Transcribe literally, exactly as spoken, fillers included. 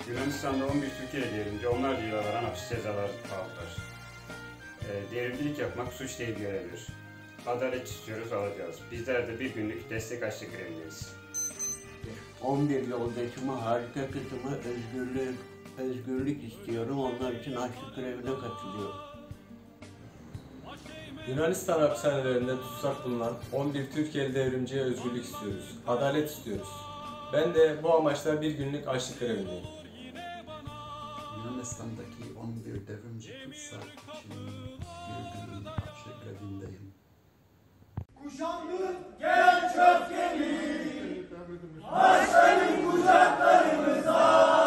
Yunanistan'da on bir Türkiye devrimci onlarca yıla varan hapis cezalar aldılar. E, devrimcilik yapmak suç değil görevdir. Adalet istiyoruz, alacağız. Bizler de bir günlük destek açlık grevindeyiz. on bir yoldaşıma, harika kızıma özgürlük, özgürlük istiyorum. Onlar için açlık grevine katılıyorum. Yunanistan hapishanelerinde tutsak bulunan on bir Türkiye'li devrimciye özgürlük istiyoruz. Adalet istiyoruz. Ben de bu amaçla bir günlük açlık grevindeyim. Yunanistan'daki on bir devrimci tutsak için bir günlük açlık grevindeyim. Kuşandık genç öfkeni, aç benim kucaklarımıza.